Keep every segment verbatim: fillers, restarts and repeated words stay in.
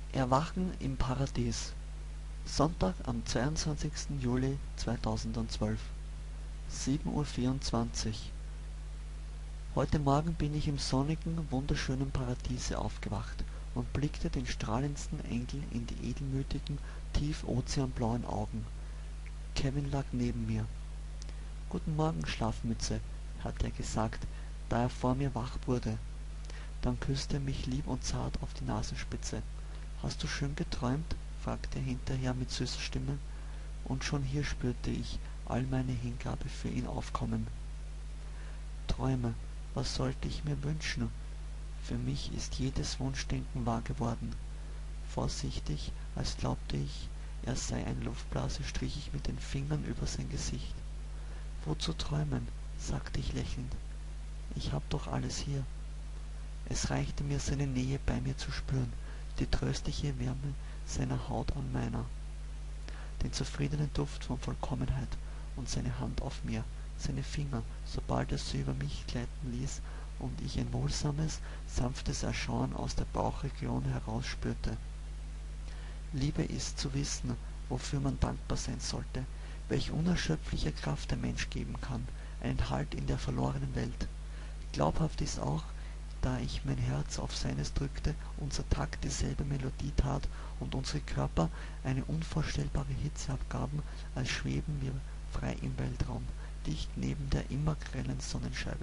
Erwachen im Paradies. Sonntag am zweiundzwanzigsten Juli zweitausendzwölf, sieben Uhr vierundzwanzig. Heute Morgen bin ich im sonnigen, wunderschönen Paradiese aufgewacht und blickte den strahlendsten Engel in die edelmütigen, tief ozeanblauen Augen. Kevin lag neben mir. »Guten Morgen, Schlafmütze«, hat er gesagt, da er vor mir wach wurde. Dann küsste er mich lieb und zart auf die Nasenspitze. »Hast du schön geträumt?« fragte er hinterher mit süßer Stimme. Und schon hier spürte ich all meine Hingabe für ihn aufkommen. Träume, was sollte ich mir wünschen? Für mich ist jedes Wunschdenken wahr geworden. Vorsichtig, als glaubte ich, er sei eine Luftblase, strich ich mit den Fingern über sein Gesicht. »Wozu träumen?« sagte ich lächelnd. »Ich hab doch alles hier.« Es reichte mir, seine Nähe bei mir zu spüren, die tröstliche Wärme seiner Haut an meiner, den zufriedenen Duft von Vollkommenheit und seine Hand auf mir, seine Finger, sobald er sie über mich gleiten ließ und ich ein wohlsames, sanftes Erschauen aus der Bauchregion herausspürte. Liebe ist zu wissen, wofür man dankbar sein sollte, welch unerschöpfliche Kraft der Mensch geben kann, einen Halt in der verlorenen Welt. Glaubhaft ist auch, da ich mein Herz auf seines drückte, unser Takt dieselbe Melodie tat und unsere Körper eine unvorstellbare Hitze abgaben, als schweben wir frei im Weltraum, dicht neben der immer grellen Sonnenscheibe.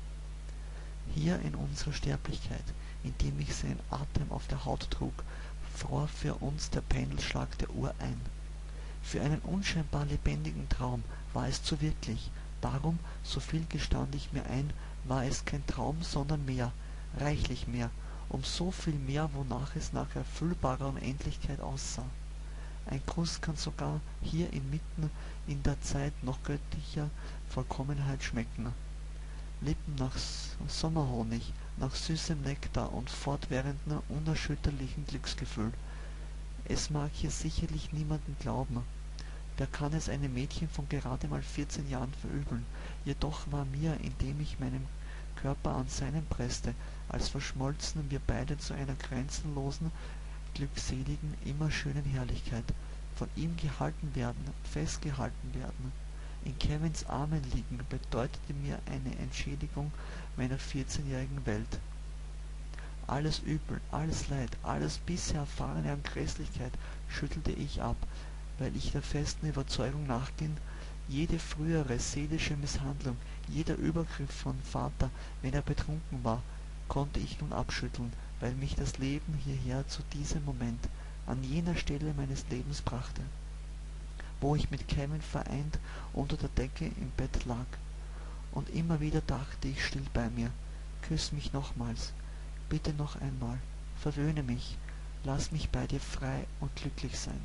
Hier in unserer Sterblichkeit, indem ich seinen Atem auf der Haut trug, fror für uns der Pendelschlag der Uhr ein. Für einen unscheinbar lebendigen Traum war es zu wirklich, darum, so viel gestand ich mir ein, war es kein Traum, sondern mehr, reichlich mehr, um so viel mehr, wonach es nach erfüllbarer Unendlichkeit aussah. Ein Kuss kann sogar hier inmitten in der Zeit noch göttlicher Vollkommenheit schmecken. Lippen nach Sommerhonig, nach süßem Nektar und fortwährendem unerschütterlichen Glücksgefühl. Es mag hier sicherlich niemanden glauben. Wer kann es einem Mädchen von gerade mal vierzehn Jahren verübeln? Jedoch war mir, indem ich meinen Körper an seinen presste, als verschmolzen wir beide zu einer grenzenlosen, glückseligen, immer schönen Herrlichkeit, von ihm gehalten werden, festgehalten werden. In Kevins Armen liegen bedeutete mir eine Entschädigung meiner vierzehnjährigen Welt. Alles Übel, alles Leid, alles bisher Erfahrene an Grässlichkeit schüttelte ich ab, weil ich der festen Überzeugung nachging, jede frühere seelische Misshandlung, jeder Übergriff von Vater, wenn er betrunken war, konnte ich nun abschütteln, weil mich das Leben hierher zu diesem Moment, an jener Stelle meines Lebens brachte, wo ich mit Kevin vereint unter der Decke im Bett lag. Und immer wieder dachte ich still bei mir, küss mich nochmals, bitte noch einmal, verwöhne mich, lass mich bei dir frei und glücklich sein.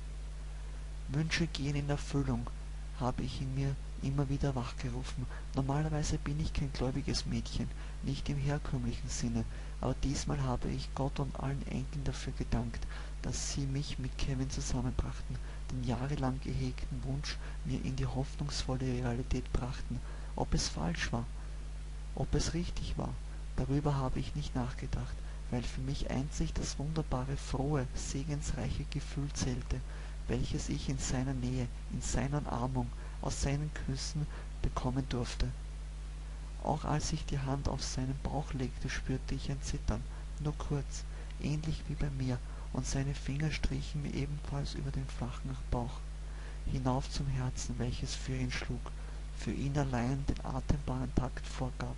Wünsche gehen in Erfüllung, habe ich in mir immer wieder wachgerufen. Normalerweise bin ich kein gläubiges Mädchen, nicht im herkömmlichen Sinne, aber diesmal habe ich Gott und allen Engeln dafür gedankt, dass sie mich mit Kevin zusammenbrachten, den jahrelang gehegten Wunsch mir in die hoffnungsvolle Realität brachten. Ob es falsch war, ob es richtig war, darüber habe ich nicht nachgedacht, weil für mich einzig das wunderbare, frohe, segensreiche Gefühl zählte, welches ich in seiner Nähe, in seiner Umarmung, aus seinen Küssen bekommen durfte. Auch als ich die Hand auf seinen Bauch legte, spürte ich ein Zittern, nur kurz, ähnlich wie bei mir, und seine Finger strichen mir ebenfalls über den flachen Bauch, hinauf zum Herzen, welches für ihn schlug, für ihn allein den atembaren Takt vorgab.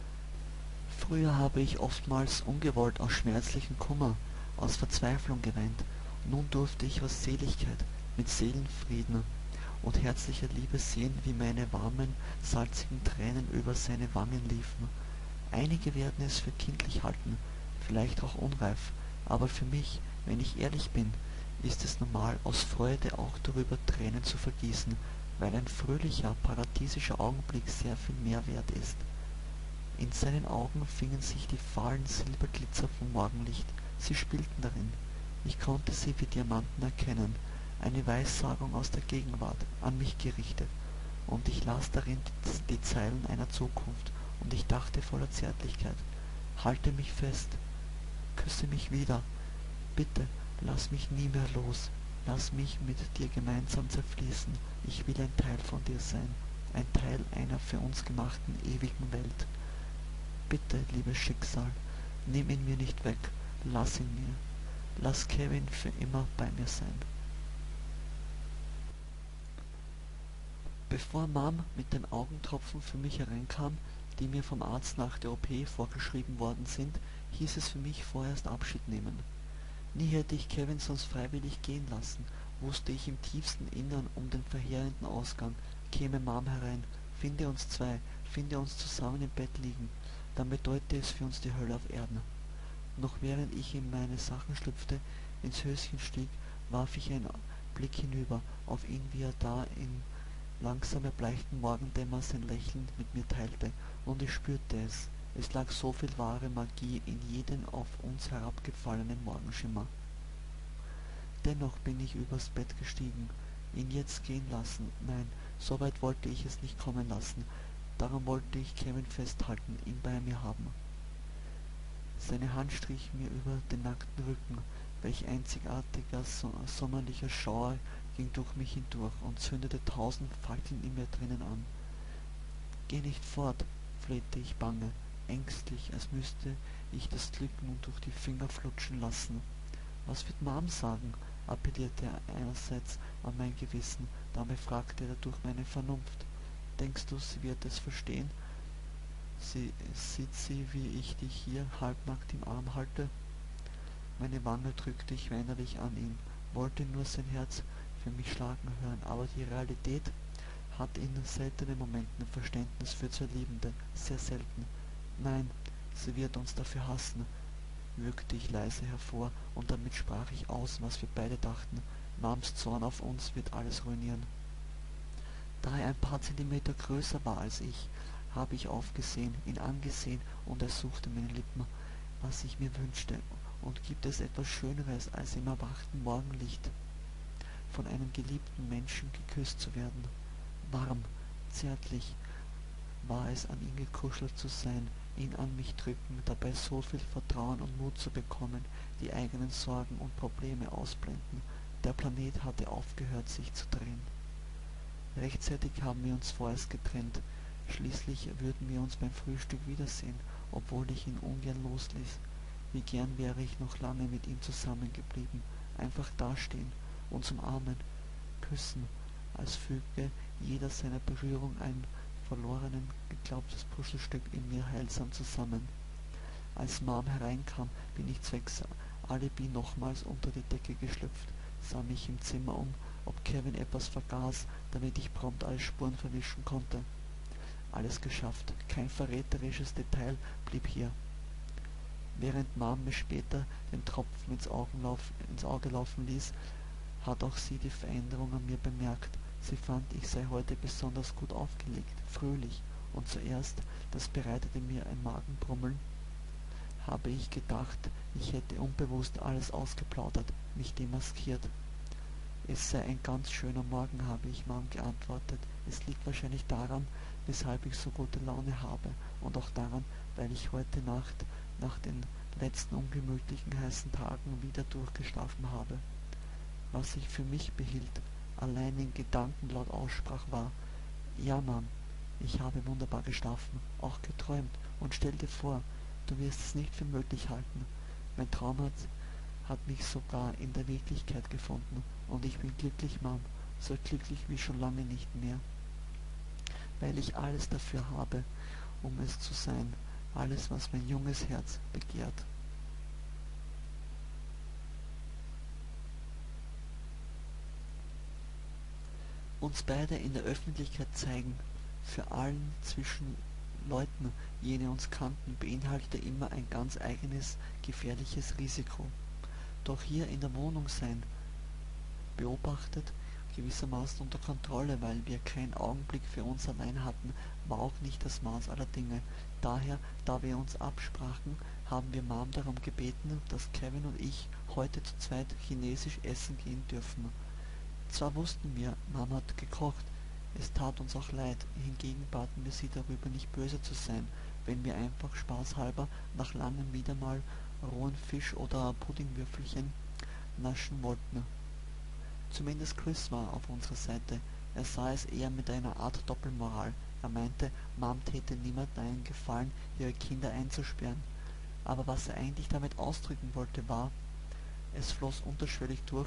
Früher habe ich oftmals ungewollt aus schmerzlichem Kummer, aus Verzweiflung geweint. Nun durfte ich aus Seligkeit, mit Seelenfrieden und herzlicher Liebe sehen, wie meine warmen, salzigen Tränen über seine Wangen liefen. Einige werden es für kindlich halten, vielleicht auch unreif, aber für mich, wenn ich ehrlich bin, ist es normal, aus Freude auch darüber Tränen zu vergießen, weil ein fröhlicher, paradiesischer Augenblick sehr viel mehr wert ist. In seinen Augen fingen sich die fahlen Silberglitzer vom Morgenlicht, sie spielten darin. Ich konnte sie wie Diamanten erkennen, eine Weissagung aus der Gegenwart, an mich gerichtet, und ich las darin die Zeilen einer Zukunft, und ich dachte voller Zärtlichkeit, halte mich fest, küsse mich wieder, bitte, Lass mich nie mehr los. Lass mich mit dir gemeinsam zerfließen. Ich will ein Teil von dir sein. Ein Teil einer für uns gemachten ewigen Welt. Bitte, liebes Schicksal, nimm ihn mir nicht weg. Lass ihn mir. Lass Kevin für immer bei mir sein. Bevor Mom mit den Augentropfen für mich hereinkam, die mir vom Arzt nach der O P vorgeschrieben worden sind, hieß es für mich vorerst Abschied nehmen. Nie hätte ich Kevin sonst freiwillig gehen lassen, wusste ich im tiefsten Innern um den verheerenden Ausgang. Käme Mom herein, finde uns zwei, finde uns zusammen im Bett liegen, dann bedeute es für uns die Hölle auf Erden. Noch während ich in meine Sachen schlüpfte, ins Höschen stieg, warf ich einen Blick hinüber auf ihn, wie er da in langsam erbleichten Morgendämmer sein Lächeln mit mir teilte, und ich spürte es. Es lag so viel wahre Magie in jedem auf uns herabgefallenen Morgenschimmer. Dennoch bin ich übers Bett gestiegen. Ihn jetzt gehen lassen? Nein, so weit wollte ich es nicht kommen lassen. Darum wollte ich Kevin festhalten, ihn bei mir haben. Seine Hand strich mir über den nackten Rücken. Welch einzigartiger, so sommerlicher Schauer ging durch mich hindurch und zündete tausend Fackeln in mir drinnen an. »Geh nicht fort«, flehte ich bange, ängstlich, als müsste ich das Glück nun durch die Finger flutschen lassen. »Was wird Mom sagen?« appellierte er einerseits an mein Gewissen, dann befragte er durch meine Vernunft. »Denkst du, sie wird es verstehen? Sie, sieht sie, wie ich dich hier halbnackt im Arm halte?« Meine Wange drückte ich weinerlich an ihn, wollte nur sein Herz für mich schlagen hören, aber die Realität hat in seltenen Momenten Verständnis für zwei Liebende, sehr selten. »Nein, sie wird uns dafür hassen«, würgte ich leise hervor, und damit sprach ich aus, was wir beide dachten. Mams Zorn auf uns wird alles ruinieren. Da er ein paar Zentimeter größer war als ich, habe ich aufgesehen, ihn angesehen, und er suchte meine Lippen, was ich mir wünschte. Und gibt es etwas Schöneres, als im erwachten Morgenlicht von einem geliebten Menschen geküsst zu werden? Warm, zärtlich war es, an ihn gekuschelt zu sein, ihn an mich drücken, dabei so viel Vertrauen und Mut zu bekommen, die eigenen Sorgen und Probleme ausblenden. Der Planet hatte aufgehört, sich zu drehen. Rechtzeitig haben wir uns vorerst getrennt. Schließlich würden wir uns beim Frühstück wiedersehen, obwohl ich ihn ungern losließ. Wie gern wäre ich noch lange mit ihm zusammengeblieben, einfach dastehen, uns umarmen, küssen, als füge jeder seiner Berührung ein verloren geglaubtes Puzzlestück in mir heilsam zusammen. Als Mom hereinkam, bin ich zwecks Alibi nochmals unter die Decke geschlüpft, sah mich im Zimmer um, ob Kevin etwas vergaß, damit ich prompt alle Spuren verwischen konnte. Alles geschafft, kein verräterisches Detail blieb hier. Während Mom mir später den Tropfen ins, Augenlauf, ins Auge laufen ließ, hat auch sie die Veränderung an mir bemerkt. Sie fand, ich sei heute besonders gut aufgelegt, fröhlich, und zuerst, das bereitete mir ein Magenbrummeln, habe ich gedacht, ich hätte unbewusst alles ausgeplaudert, mich demaskiert. »Es sei ein ganz schöner Morgen«, habe ich Mom geantwortet. »Es liegt wahrscheinlich daran, weshalb ich so gute Laune habe, und auch daran, weil ich heute Nacht nach den letzten ungemütlichen heißen Tagen wieder durchgeschlafen habe.« Was ich für mich behielt, allein in Gedanken laut aussprach, war: »Ja, Mom, ich habe wunderbar geschlafen, auch geträumt, und stell dir vor, du wirst es nicht für möglich halten. Mein Traum hat, hat mich sogar in der Wirklichkeit gefunden, und ich bin glücklich, Mom, so glücklich wie schon lange nicht mehr, weil ich alles dafür habe, um es zu sein, alles, was mein junges Herz begehrt.« Uns beide in der Öffentlichkeit zeigen, für allen zwischen Leuten, jene uns kannten, beinhaltete immer ein ganz eigenes, gefährliches Risiko. Doch hier in der Wohnung sein, beobachtet, gewissermaßen unter Kontrolle, weil wir keinen Augenblick für uns allein hatten, war auch nicht das Maß aller Dinge. Daher, da wir uns absprachen, haben wir Mom darum gebeten, dass Kevin und ich heute zu zweit chinesisch essen gehen dürfen. Zwar wussten wir, Mom hat gekocht, es tat uns auch leid, hingegen baten wir sie darüber nicht böse zu sein, wenn wir einfach spaßhalber nach langem wieder mal rohen Fisch oder Puddingwürfelchen naschen wollten. Zumindest Chris war auf unserer Seite. Er sah es eher mit einer Art Doppelmoral. Er meinte, Mom täte niemandem einen Gefallen, ihre Kinder einzusperren. Aber was er eigentlich damit ausdrücken wollte, war, es floss unterschwellig durch,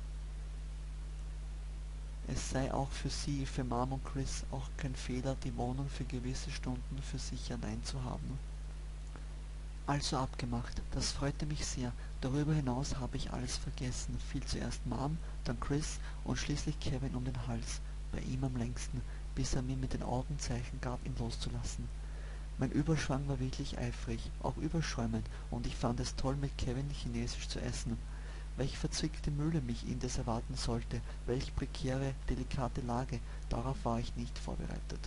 es sei auch für sie, für Mom und Chris, auch kein Fehler, die Wohnung für gewisse Stunden für sich allein zu haben. Also abgemacht. Das freute mich sehr. Darüber hinaus habe ich alles vergessen. Fiel zuerst Mom, dann Chris und schließlich Kevin um den Hals, bei ihm am längsten, bis er mir mit den Augen Zeichen gab, ihn loszulassen. Mein Überschwang war wirklich eifrig, auch überschäumend, und ich fand es toll, mit Kevin Chinesisch zu essen. Welch verzwickte Mühle mich indes erwarten sollte, welch prekäre, delikate Lage, darauf war ich nicht vorbereitet.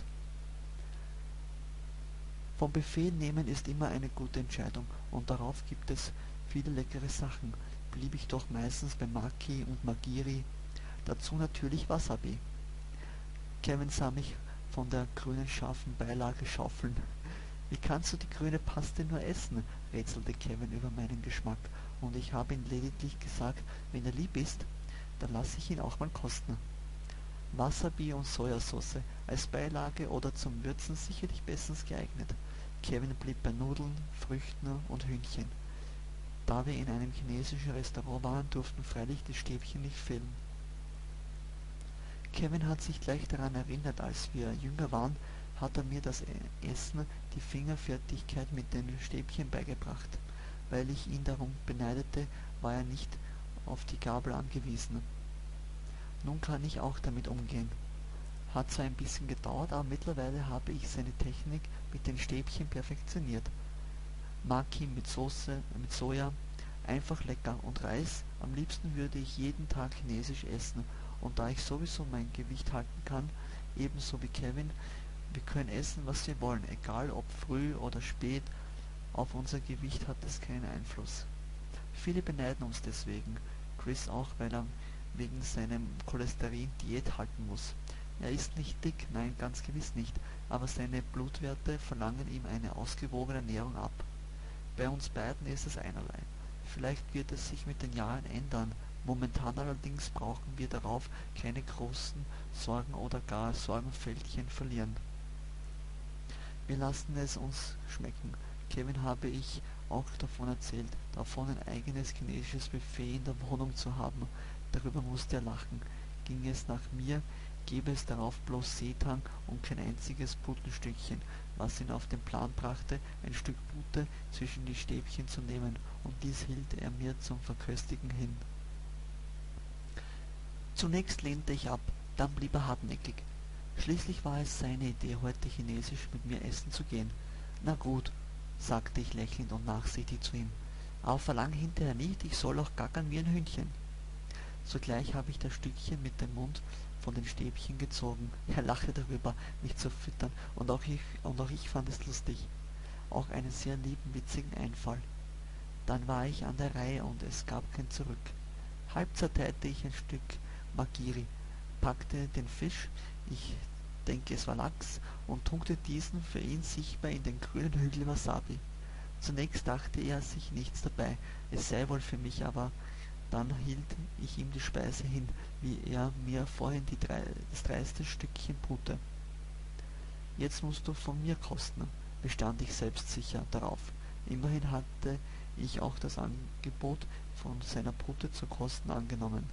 Vom Buffet nehmen ist immer eine gute Entscheidung, und darauf gibt es viele leckere Sachen, blieb ich doch meistens bei Maki und Magiri, dazu natürlich Wasabi. Kevin sah mich von der grünen scharfen Beilage schaufeln. »Wie kannst du die grüne Paste nur essen?« rätselte Kevin über meinen Geschmack, und ich habe ihm lediglich gesagt, wenn er lieb ist, dann lasse ich ihn auch mal kosten. Wasabi und Sojasauce als Beilage oder zum Würzen sicherlich bestens geeignet. Kevin blieb bei Nudeln, Früchten und Hühnchen. Da wir in einem chinesischen Restaurant waren, durften freilich die Stäbchen nicht fehlen. Kevin hat sich gleich daran erinnert, als wir jünger waren, hat er mir das Essen, die Fingerfertigkeit mit den Stäbchen beigebracht. Weil ich ihn darum beneidete, war er nicht auf die Gabel angewiesen. Nun kann ich auch damit umgehen. Hat zwar ein bisschen gedauert, aber mittlerweile habe ich seine Technik mit den Stäbchen perfektioniert. Maki mit Soße, mit Soja, einfach lecker, und Reis, am liebsten würde ich jeden Tag chinesisch essen, und da ich sowieso mein Gewicht halten kann, ebenso wie Kevin, wir können essen, was wir wollen, egal ob früh oder spät, auf unser Gewicht hat es keinen Einfluss. Viele beneiden uns deswegen, Chris auch, weil er wegen seinem Cholesterin Diät halten muss. Er ist nicht dick, nein, ganz gewiss nicht, aber seine Blutwerte verlangen ihm eine ausgewogene Ernährung ab. Bei uns beiden ist es einerlei. Vielleicht wird es sich mit den Jahren ändern, momentan allerdings brauchen wir darauf keine großen Sorgen oder gar Sorgenfältchen verlieren. Wir lassen es uns schmecken. Kevin habe ich auch davon erzählt, davon ein eigenes chinesisches Buffet in der Wohnung zu haben. Darüber musste er lachen. Ging es nach mir, gäbe es darauf bloß Seetang und kein einziges Putenstückchen, was ihn auf den Plan brachte, ein Stück Pute zwischen die Stäbchen zu nehmen, und dies hielt er mir zum Verköstigen hin. Zunächst lehnte ich ab, dann blieb er hartnäckig. Schließlich war es seine Idee, heute chinesisch mit mir essen zu gehen. Na gut, sagte ich lächelnd und nachsichtig zu ihm, aber verlang hinterher nicht, ich soll auch gackern wie ein Hühnchen. Sogleich habe ich das Stückchen mit dem Mund von den Stäbchen gezogen. Er lachte darüber, mich zu füttern, und auch ich, und auch ich fand es lustig. Auch einen sehr lieben, witzigen Einfall. Dann war ich an der Reihe, und es gab kein Zurück. Halb zerteilte ich ein Stück Magiri, packte den Fisch, ich denke es war Lachs, und tunkte diesen für ihn sichtbar in den grünen Hügel Wasabi. Zunächst dachte er sich nichts dabei, es sei wohl für mich, aber dann hielt ich ihm die Speise hin, wie er mir vorhin die drei, das dreiste Stückchen Pute. »Jetzt musst du von mir kosten«, bestand ich selbstsicher darauf. Immerhin hatte ich auch das Angebot von seiner Pute zu kosten angenommen.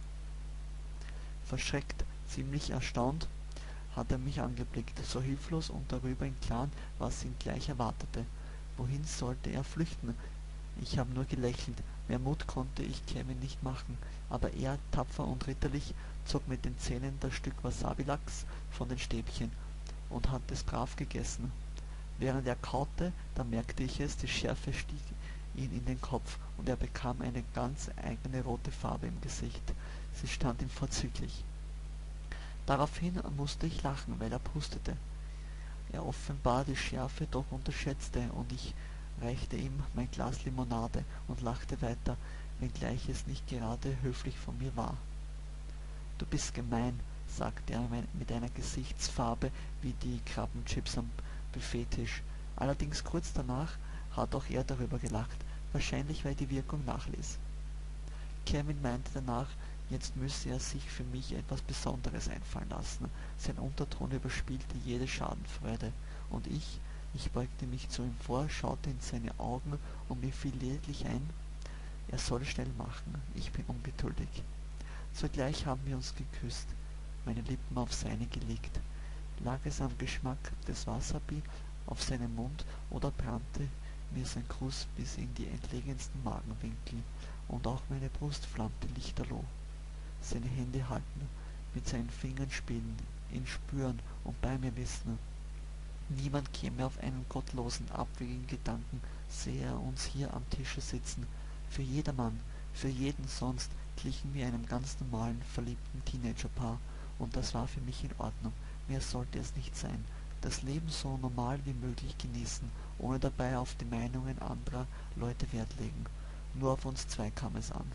Verschreckt, ziemlich erstaunt, hat er mich angeblickt, so hilflos und darüber im Klaren, was ihn gleich erwartete. Wohin sollte er flüchten? Ich habe nur gelächelt. Mehr Mut konnte ich Kevin nicht machen, aber er, tapfer und ritterlich, zog mit den Zähnen das Stück Wasabi-Lachs von den Stäbchen und hat es brav gegessen. Während er kaute, da merkte ich es, die Schärfe stieg ihm in den Kopf, und er bekam eine ganz eigene rote Farbe im Gesicht. Sie stand ihm vorzüglich. Daraufhin musste ich lachen, weil er pustete. Er offenbar die Schärfe doch unterschätzte, und ich reichte ihm mein Glas Limonade und lachte weiter, wenngleich es nicht gerade höflich von mir war. »Du bist gemein«, sagte er mit einer Gesichtsfarbe wie die Krabbenchips am Buffettisch. Allerdings kurz danach hat auch er darüber gelacht, wahrscheinlich weil die Wirkung nachließ. Kevin meinte danach, jetzt müsse er sich für mich etwas Besonderes einfallen lassen. Sein Unterton überspielte jede Schadenfreude. Und ich, ich beugte mich zu ihm vor, schaute in seine Augen und mir fiel lediglich ein, er soll schnell machen, ich bin ungeduldig. Sogleich haben wir uns geküsst, meine Lippen auf seine gelegt. Lag es am Geschmack des Wasabi auf seinem Mund oder brannte mir sein Kuss bis in die entlegensten Magenwinkel, und auch meine Brust flammte lichterloh. Seine Hände halten, mit seinen Fingern spielen, ihn spüren und bei mir wissen. Niemand käme auf einen gottlosen, abwegigen Gedanken, sähe er uns hier am Tische sitzen. Für jedermann, für jeden sonst glichen wir einem ganz normalen, verliebten Teenagerpaar, und das war für mich in Ordnung. Mehr sollte es nicht sein. Das Leben so normal wie möglich genießen, ohne dabei auf die Meinungen anderer Leute Wert legen. Nur auf uns zwei kam es an.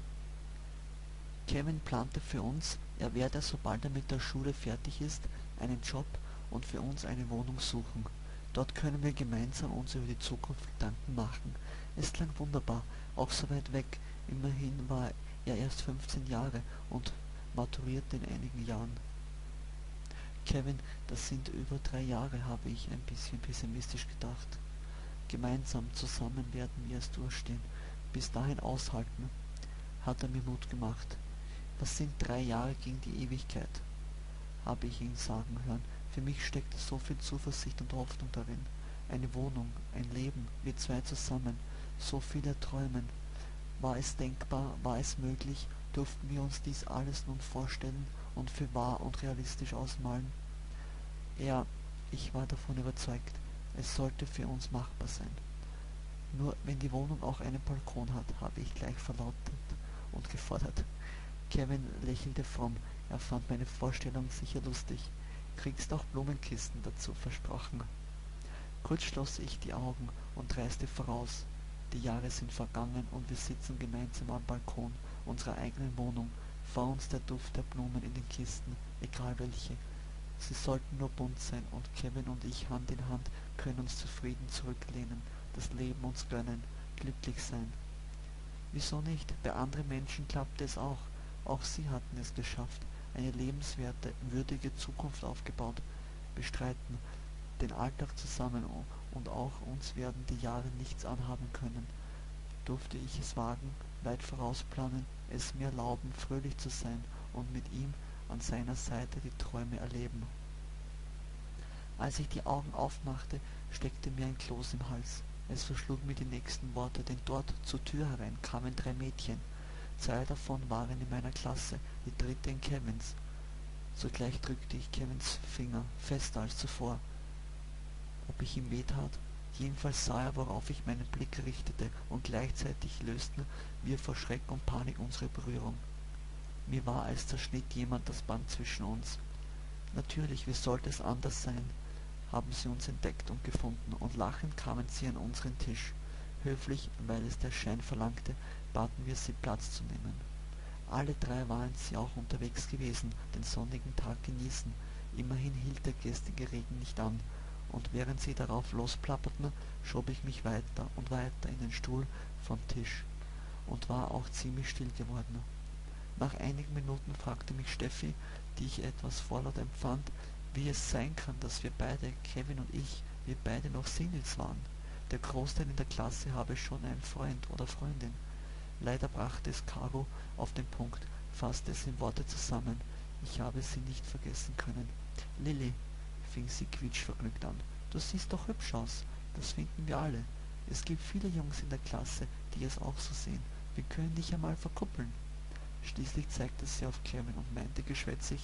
Kevin plante für uns, er werde, sobald er mit der Schule fertig ist, einen Job und für uns eine Wohnung suchen. Dort können wir gemeinsam uns über die Zukunft Gedanken machen. Es klang wunderbar, auch so weit weg. Immerhin war er erst fünfzehn Jahre und maturierte in einigen Jahren. Kevin, das sind über drei Jahre, habe ich ein bisschen pessimistisch gedacht. Gemeinsam, zusammen werden wir es durchstehen. Bis dahin aushalten, hat er mir Mut gemacht. Was sind drei Jahre gegen die Ewigkeit? Habe ich ihn sagen hören. Für mich steckte so viel Zuversicht und Hoffnung darin. Eine Wohnung, ein Leben, wir zwei zusammen, so viele Träumen. War es denkbar, war es möglich, durften wir uns dies alles nun vorstellen und für wahr und realistisch ausmalen? Er, ich war davon überzeugt, es sollte für uns machbar sein. Nur wenn die Wohnung auch einen Balkon hat, habe ich gleich verlautet und gefordert. Kevin lächelte fromm, er fand meine Vorstellung sicher lustig. Kriegst auch Blumenkisten dazu, versprochen. Kurz schloss ich die Augen und reiste voraus. Die Jahre sind vergangen und wir sitzen gemeinsam am Balkon unserer eigenen Wohnung, vor uns der Duft der Blumen in den Kisten, egal welche. Sie sollten nur bunt sein, und Kevin und ich Hand in Hand können uns zufrieden zurücklehnen, das Leben uns gönnen, glücklich sein. Wieso nicht? Bei anderen Menschen klappte es auch. Auch sie hatten es geschafft, eine lebenswerte, würdige Zukunft aufgebaut, bestreiten den Alltag zusammen, und auch uns werden die Jahre nichts anhaben können. Durfte ich es wagen, weit vorausplanen, es mir erlauben, fröhlich zu sein und mit ihm an seiner Seite die Träume erleben. Als ich die Augen aufmachte, steckte mir ein Kloß im Hals. Es verschlug mir die nächsten Worte, denn dort zur Tür herein kamen drei Mädchen. Zwei davon waren in meiner Klasse, die dritte in Kevins. Sogleich drückte ich Kevins Finger fester als zuvor. Ob ich ihm weh tat? Jedenfalls sah er, worauf ich meinen Blick richtete, und gleichzeitig lösten wir vor Schreck und Panik unsere Berührung. Mir war, als zerschnitt jemand das Band zwischen uns. Natürlich, wie sollte es anders sein? Haben sie uns entdeckt und gefunden, und lachend kamen sie an unseren Tisch. Höflich, weil es der Schein verlangte, baten wir sie, Platz zu nehmen. Alle drei waren sie auch unterwegs gewesen, den sonnigen Tag genießen. Immerhin hielt der gestrige Regen nicht an, und während sie darauf losplapperten, schob ich mich weiter und weiter in den Stuhl vom Tisch und war auch ziemlich still geworden. Nach einigen Minuten fragte mich Steffi, die ich etwas vorlaut empfand, wie es sein kann, dass wir beide, Kevin und ich, wir beide noch Singles waren. Der Großteil in der Klasse habe schon einen Freund oder Freundin. Leider brachte es Caro auf den Punkt, fasste es in Worte zusammen. Ich habe sie nicht vergessen können. Lilli, fing sie quietschvergnügt an, du siehst doch hübsch aus. Das finden wir alle. Es gibt viele Jungs in der Klasse, die es auch so sehen. Wir können dich einmal verkuppeln. Schließlich zeigte sie auf Kevin und meinte geschwätzig,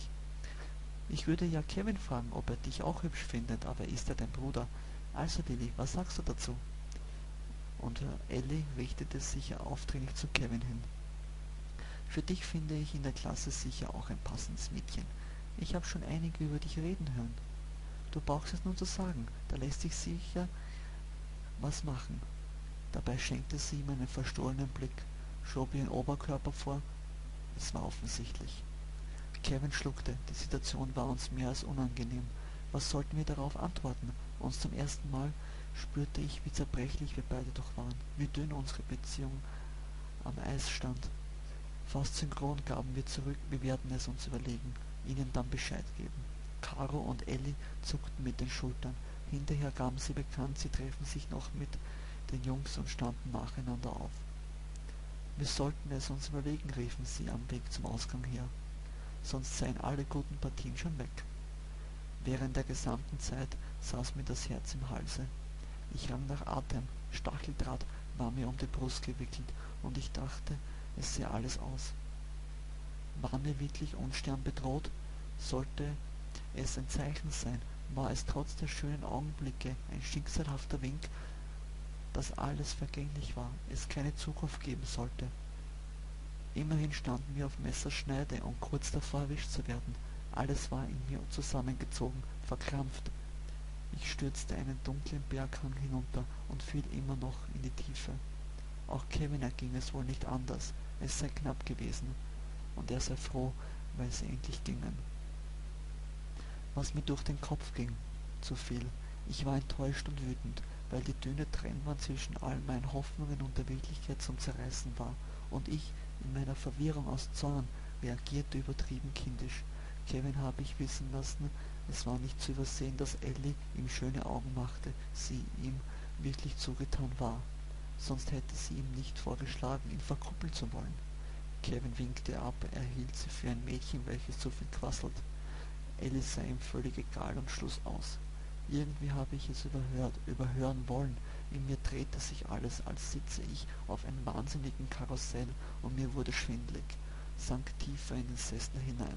ich würde ja Kevin fragen, ob er dich auch hübsch findet, aber ist er dein Bruder? Also Lilli, was sagst du dazu? Und Ellie richtete sich aufdringlich zu Kevin hin. Für dich finde ich in der Klasse sicher auch ein passendes Mädchen. Ich habe schon einige über dich reden hören. Du brauchst es nur zu sagen, da lässt sich sicher was machen. Dabei schenkte sie ihm einen verstohlenen Blick, schob ihren Oberkörper vor. Es war offensichtlich. Kevin schluckte, die Situation war uns mehr als unangenehm. Was sollten wir darauf antworten? Und zum ersten Mal spürte ich, wie zerbrechlich wir beide doch waren, wie dünn unsere Beziehung am Eis stand. Fast synchron gaben wir zurück, wir werden es uns überlegen, ihnen dann Bescheid geben. Caro und Elli zuckten mit den Schultern. Hinterher gaben sie bekannt, sie treffen sich noch mit den Jungs und standen nacheinander auf. Wir sollten es uns überlegen, riefen sie am Weg zum Ausgang her, sonst seien alle guten Partien schon weg. Während der gesamten Zeit saß mir das Herz im Halse. Ich rang nach Atem, Stacheldraht war mir um die Brust gewickelt, und ich dachte, es sähe alles aus. War mir wirklich Unstern bedroht? Sollte es ein Zeichen sein? War es trotz der schönen Augenblicke ein schicksalhafter Wink, dass alles vergänglich war, es keine Zukunft geben sollte? Immerhin standen wir auf Messerschneide und kurz davor erwischt zu werden. Alles war in mir zusammengezogen, verkrampft. Ich stürzte einen dunklen Berghang hinunter und fiel immer noch in die Tiefe. Auch Kevin erging es wohl nicht anders, es sei knapp gewesen, und er sei froh, weil sie endlich gingen. Was mir durch den Kopf ging, zu viel. Ich war enttäuscht und wütend, weil die dünne Trennwand zwischen all meinen Hoffnungen und der Wirklichkeit zum Zerreißen war, und ich, in meiner Verwirrung aus Zorn, reagierte übertrieben kindisch. Kevin habe ich wissen lassen, es war nicht zu übersehen, dass Elli ihm schöne Augen machte, sie ihm wirklich zugetan war. Sonst hätte sie ihm nicht vorgeschlagen, ihn verkuppeln zu wollen. Kevin winkte ab, er hielt sie für ein Mädchen, welches zu viel quasselt. Elli sei ihm völlig egal und schloss aus. Irgendwie habe ich es überhört, überhören wollen. In mir drehte sich alles, als sitze ich auf einem wahnsinnigen Karussell, und mir wurde schwindlig, sank tiefer in den Sessel hinein.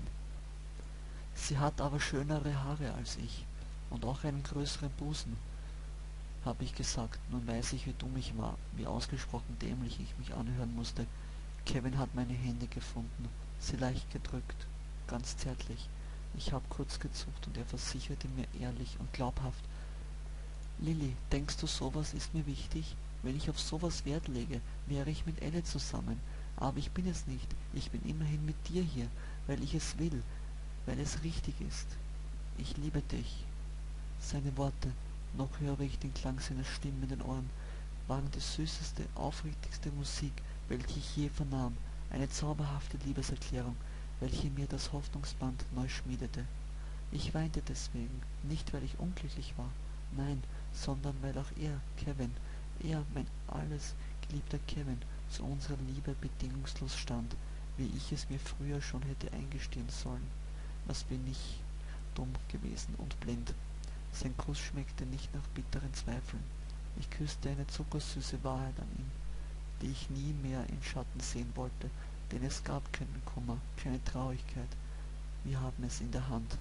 Sie hat aber schönere Haare als ich und auch einen größeren Busen, habe ich gesagt. Nun weiß ich, wie dumm ich war, wie ausgesprochen dämlich ich mich anhören musste. Kevin hat meine Hände gefunden, sie leicht gedrückt, ganz zärtlich. Ich habe kurz gezuckt, und er versicherte mir ehrlich und glaubhaft: »Lilli, denkst du, sowas ist mir wichtig? Wenn ich auf sowas Wert lege, wäre ich mit Elle zusammen. Aber ich bin es nicht. Ich bin immerhin mit dir hier, weil ich es will, weil es richtig ist. Ich liebe dich.« Seine Worte, noch höre ich den Klang seiner Stimme in den Ohren, waren die süßeste, aufrichtigste Musik, welche ich je vernahm, eine zauberhafte Liebeserklärung, welche mir das Hoffnungsband neu schmiedete. Ich weinte deswegen, nicht weil ich unglücklich war, nein, sondern weil auch er, Kevin, er, mein alles geliebter Kevin, zu unserer Liebe bedingungslos stand, wie ich es mir früher schon hätte eingestehen sollen. Was bin ich dumm gewesen und blind. Sein Kuss schmeckte nicht nach bitteren Zweifeln. Ich küsste eine zuckersüße Wahrheit an ihn, die ich nie mehr im Schatten sehen wollte, denn es gab keinen Kummer, keine Traurigkeit. Wir haben es in der Hand.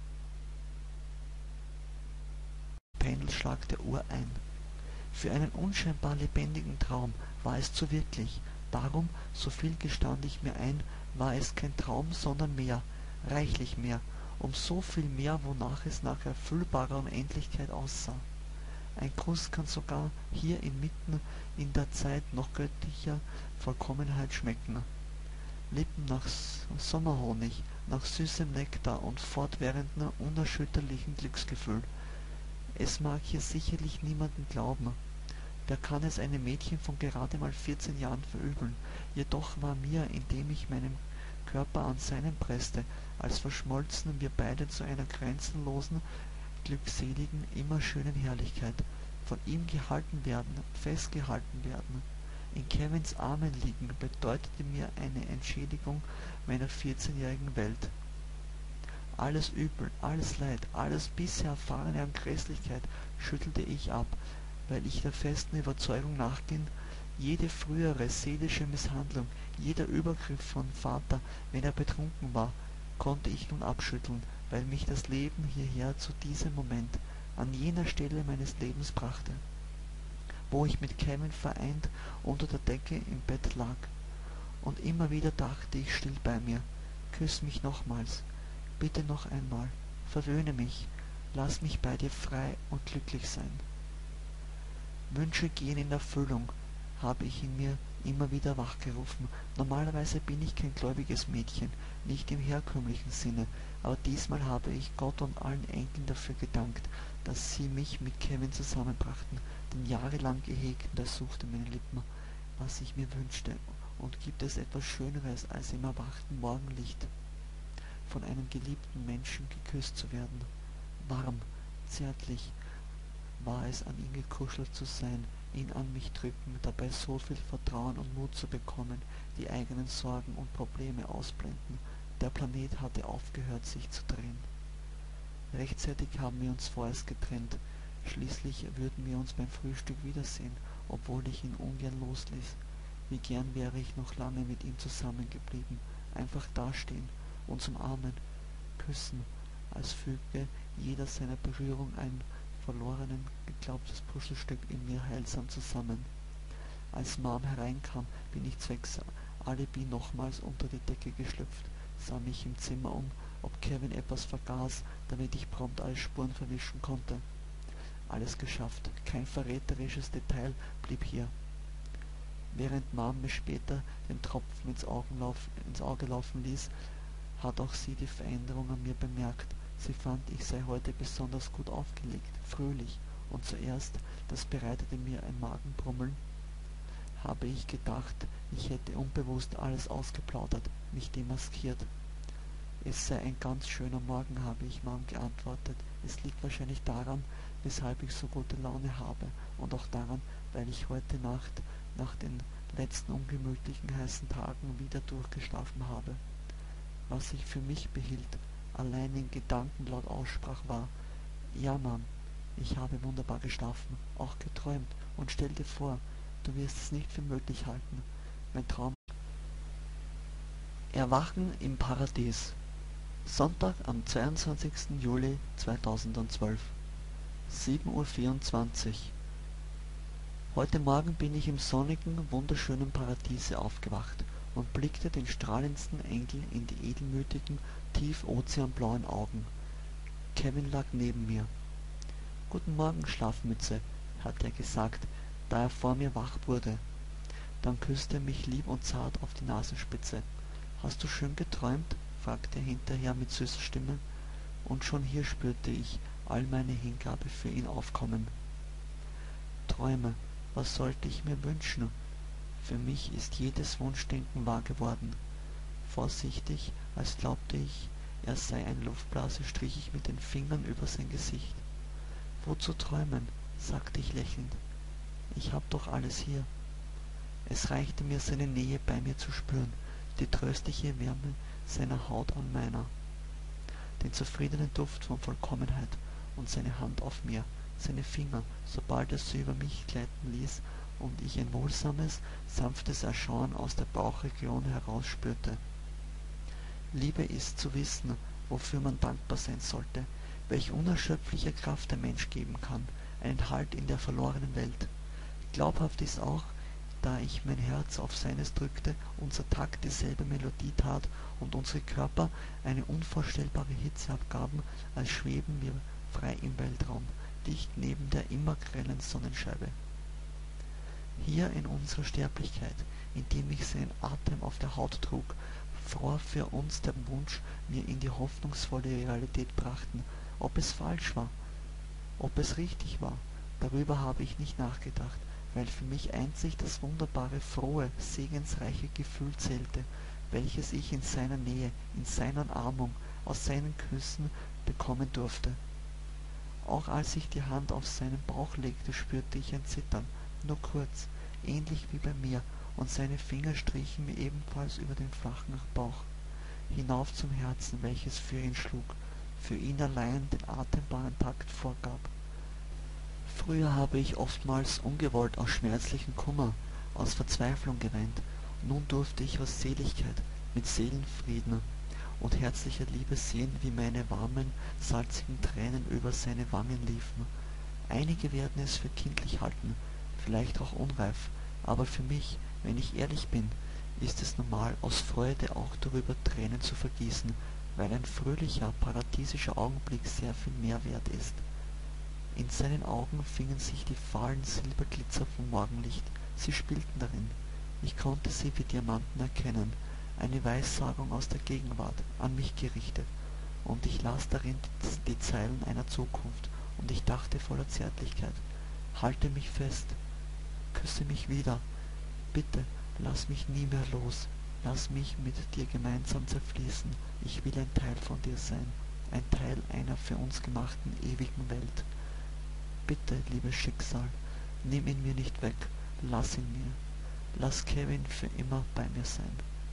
Pendelschlag der Uhr ein. Für einen unscheinbar lebendigen Traum war es zu wirklich. Darum, so viel gestand ich mir ein, war es kein Traum, sondern mehr, reichlich mehr, um so viel mehr, wonach es nach erfüllbarer Unendlichkeit aussah. Ein Kuss kann sogar hier inmitten in der Zeit noch göttlicher Vollkommenheit schmecken. Lippen nach Sommerhonig, nach süßem Nektar und fortwährendem unerschütterlichen Glücksgefühl. Es mag hier sicherlich niemanden glauben. Wer kann es einem Mädchen von gerade mal vierzehn Jahren verübeln? Jedoch war mir, indem ich meinen Körper an seinen presste, als verschmolzen wir beide zu einer grenzenlosen, glückseligen, immer schönen Herrlichkeit, von ihm gehalten werden, festgehalten werden. In Kevins Armen liegen bedeutete mir eine Entschädigung meiner vierzehnjährigen Welt. Alles Übel, alles Leid, alles bisher Erfahrene an Grässlichkeit schüttelte ich ab, weil ich der festen Überzeugung nachging, jede frühere seelische Misshandlung, jeder Übergriff von Vater, wenn er betrunken war, konnte ich nun abschütteln, weil mich das Leben hierher zu diesem Moment, an jener Stelle meines Lebens brachte, wo ich mit Kevin vereint unter der Decke im Bett lag. Und immer wieder dachte ich still bei mir: Küss mich nochmals, bitte noch einmal, verwöhne mich, lass mich bei dir frei und glücklich sein. Wünsche gehen in Erfüllung, habe ich in mir immer wieder wachgerufen. Normalerweise bin ich kein gläubiges Mädchen, nicht im herkömmlichen Sinne, aber diesmal habe ich Gott und allen Engeln dafür gedankt, dass sie mich mit Kevin zusammenbrachten, den jahrelang gehegten, der suchte meine Lippen, was ich mir wünschte, Und gibt es etwas Schöneres, als im erwachten Morgenlicht von einem geliebten Menschen geküsst zu werden? Warm, zärtlich war es, an ihn gekuschelt zu sein, ihn an mich drücken, dabei so viel Vertrauen und Mut zu bekommen, die eigenen Sorgen und Probleme ausblenden. Der Planet hatte aufgehört, sich zu drehen. Rechtzeitig haben wir uns vorerst getrennt. Schließlich würden wir uns beim Frühstück wiedersehen, obwohl ich ihn ungern losließ. Wie gern wäre ich noch lange mit ihm zusammengeblieben, einfach dastehen, uns umarmen, küssen, als füge jeder seiner Berührung ein verloren geglaubtes Puzzlestück in mir heilsam zusammen. Als Mom hereinkam, bin ich zwecks Alibi nochmals unter die Decke geschlüpft, sah mich im Zimmer um, ob Kevin etwas vergaß, damit ich prompt alle Spuren verwischen konnte. Alles geschafft, kein verräterisches Detail blieb hier. Während Mom mir später den Tropfen ins, Augenlauf, ins Auge laufen ließ, hat auch sie die Veränderung an mir bemerkt. Sie fand, ich sei heute besonders gut aufgelegt, fröhlich, und zuerst, das bereitete mir ein Magenbrummeln, habe ich gedacht, ich hätte unbewusst alles ausgeplaudert, mich demaskiert. Es sei ein ganz schöner Morgen, habe ich Mom geantwortet. Es liegt wahrscheinlich daran, weshalb ich so gute Laune habe, und auch daran, weil ich heute Nacht nach den letzten ungemütlichen heißen Tagen wieder durchgeschlafen habe. Was ich für mich behielt, allein in Gedanken laut aussprach, war: Ja, Mom, ich habe wunderbar geschlafen, auch geträumt, und stell dir vor, du wirst es nicht für möglich halten. Mein Traum. Erwachen im Paradies. Sonntag am zweiundzwanzigsten Juli zweitausendzwölf, sieben Uhr vierundzwanzig. Heute Morgen bin ich im sonnigen, wunderschönen Paradiese aufgewacht und blickte den strahlendsten Engel in die edelmütigen, tief ozeanblauen Augen. Kevin lag neben mir. »Guten Morgen, Schlafmütze«, hat er gesagt, da er vor mir wach wurde. Dann küsste er mich lieb und zart auf die Nasenspitze. »Hast du schön geträumt?« fragte er hinterher mit süßer Stimme, und schon hier spürte ich all meine Hingabe für ihn aufkommen. Träume, was sollte ich mir wünschen? Für mich ist jedes Wunschdenken wahr geworden. Vorsichtig, als glaubte ich, er sei eine Luftblase, strich ich mit den Fingern über sein Gesicht. »Wozu träumen?« sagte ich lächelnd. »Ich hab doch alles hier.« Es reichte mir, seine Nähe bei mir zu spüren, die tröstliche Wärme seiner Haut an meiner, den zufriedenen Duft von Vollkommenheit und seine Hand auf mir, seine Finger, sobald er sie über mich gleiten ließ und ich ein wohlsames, sanftes Erschauen aus der Bauchregion herausspürte. Liebe ist zu wissen, wofür man dankbar sein sollte, welch unerschöpfliche Kraft der Mensch geben kann, einen Halt in der verlorenen Welt. Glaubhaft ist auch, da ich mein Herz auf seines drückte, unser Takt dieselbe Melodie tat und unsere Körper eine unvorstellbare Hitze abgaben, als schweben wir frei im Weltraum, dicht neben der immer grellen Sonnenscheibe. Hier in unserer Sterblichkeit, indem ich seinen Atem auf der Haut trug, fror für uns der Wunsch, mir in die hoffnungsvolle Realität brachten. Ob es falsch war, ob es richtig war, darüber habe ich nicht nachgedacht, weil für mich einzig das wunderbare, frohe, segensreiche Gefühl zählte, welches ich in seiner Nähe, in seiner Umarmung, aus seinen Küssen bekommen durfte. Auch als ich die Hand auf seinen Bauch legte, spürte ich ein Zittern, nur kurz, ähnlich wie bei mir, und seine Finger strichen mir ebenfalls über den flachen Bauch, hinauf zum Herzen, welches für ihn schlug, für ihn allein den atembaren Takt vorgab. Früher habe ich oftmals ungewollt aus schmerzlichem Kummer, aus Verzweiflung geweint, nun durfte ich aus Seligkeit, mit Seelenfrieden und herzlicher Liebe sehen, wie meine warmen, salzigen Tränen über seine Wangen liefen. Einige werden es für kindlich halten, vielleicht auch unreif, aber für mich, wenn ich ehrlich bin, ist es normal, aus Freude auch darüber Tränen zu vergießen, weil ein fröhlicher, paradiesischer Augenblick sehr viel mehr wert ist. In seinen Augen fingen sich die fahlen Silberglitzer vom Morgenlicht, sie spielten darin. Ich konnte sie wie Diamanten erkennen, eine Weissagung aus der Gegenwart, an mich gerichtet, und ich las darin die, die Zeilen einer Zukunft, und ich dachte voller Zärtlichkeit: Halte mich fest, küsse mich wieder, bitte, Lass mich nie mehr los. Lass mich mit dir gemeinsam zerfließen. Ich will ein Teil von dir sein. Ein Teil einer für uns gemachten ewigen Welt. Bitte, liebes Schicksal, nimm ihn mir nicht weg. Lass ihn mir. Lass Kevin für immer bei mir sein.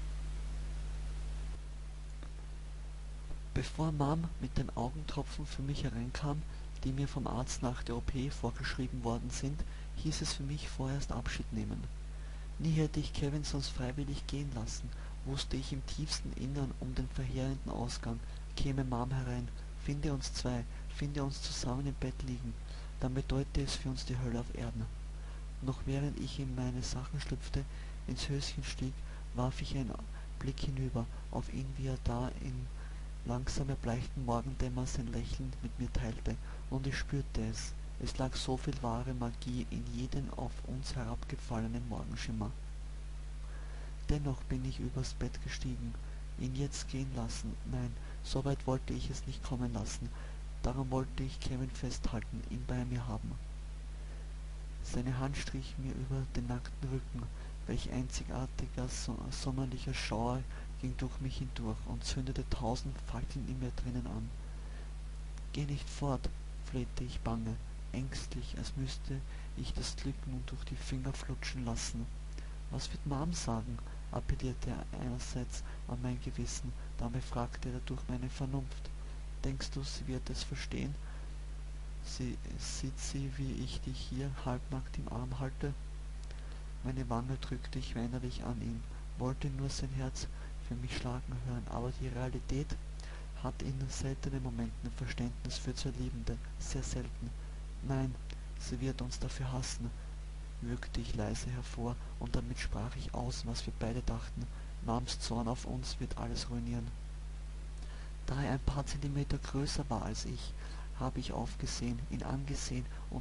Bevor Mom mit den Augentropfen für mich hereinkam, die mir vom Arzt nach der O P vorgeschrieben worden sind, hieß es für mich vorerst Abschied nehmen. Nie hätte ich Kevin sonst freiwillig gehen lassen, wusste ich im tiefsten Innern um den verheerenden Ausgang. Käme Mom herein, finde uns zwei, finde uns zusammen im Bett liegen, dann bedeute es für uns die Hölle auf Erden. Noch während ich in meine Sachen schlüpfte, ins Höschen stieg, warf ich einen Blick hinüber auf ihn, wie er da in langsam erbleichten Morgendämmer sein Lächeln mit mir teilte, und ich spürte es. Es lag so viel wahre Magie in jedem auf uns herabgefallenen Morgenschimmer. Dennoch bin ich übers Bett gestiegen, ihn jetzt gehen lassen, nein, so weit wollte ich es nicht kommen lassen, darum wollte ich Kevin festhalten, ihn bei mir haben. Seine Hand strich mir über den nackten Rücken, welch einzigartiger, so sommerlicher Schauer ging durch mich hindurch und zündete tausend Fackeln in mir drinnen an. »Geh nicht fort«, flehte ich bange, ängstlich, als müsste ich das Glück nun durch die Finger flutschen lassen. »Was wird Mom sagen?« appellierte er einerseits an mein Gewissen, dann befragte er durch meine Vernunft. »Denkst du, sie wird es verstehen? Sie sieht sie, wie ich dich hier halbnackt im Arm halte?« Meine Wange drückte ich weinerlich an ihn, wollte nur sein Herz für mich schlagen hören, aber die Realität hat in seltenen Momenten Verständnis für zwei Liebende, sehr selten. »Nein, sie wird uns dafür hassen«, würgte ich leise hervor, und damit sprach ich aus, was wir beide dachten. Moms Zorn auf uns wird alles ruinieren. Da er ein paar Zentimeter größer war als ich, habe ich aufgesehen, ihn angesehen und